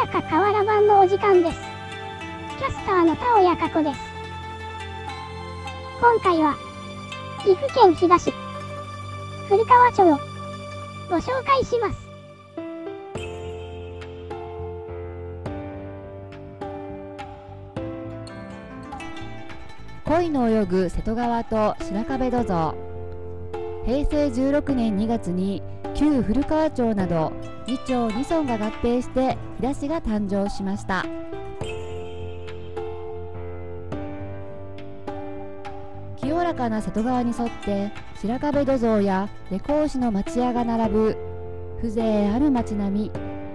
か河原版のお時間です。キャスターの田尾谷佳子です。今回は、岐阜県飛騨市、古川町をご紹介します。 恋の泳ぐ瀬戸川と白壁土蔵。平成16年2月に旧古川町など2町2村が合併して飛騨市が誕生しました。清らかな瀬戸川に沿って白壁土蔵やレコ石の町屋が並ぶ風情ある町並み。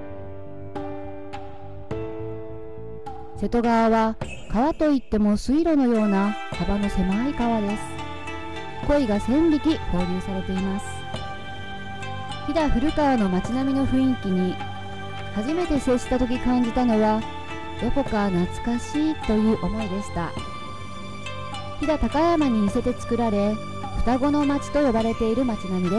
瀬戸川は川といっても水路のような幅の狭い川です。鯉が1000匹放流されています。飛騨古川の町並みの雰囲気に初めて接した時感じたのは、どこか懐かしいという思いでした。飛騨高山に似せて作られ、双子の町と呼ばれている町並みです。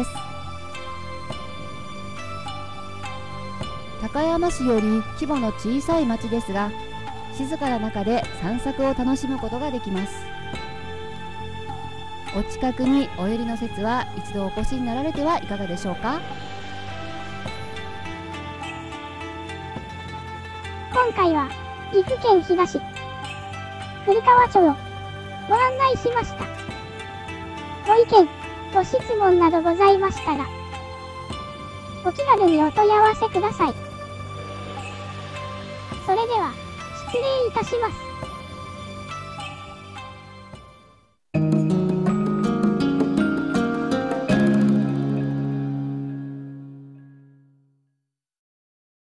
高山市より規模の小さい町ですが、静かな中で散策を楽しむことができます。お近くにお寄りの説は一度お越しになられてはいかがでしょうか。 今回は岐阜県飛騨市古川町をご案内しました。ご意見、ご質問などございましたら、お気軽にお問い合わせください。それでは、失礼いたします。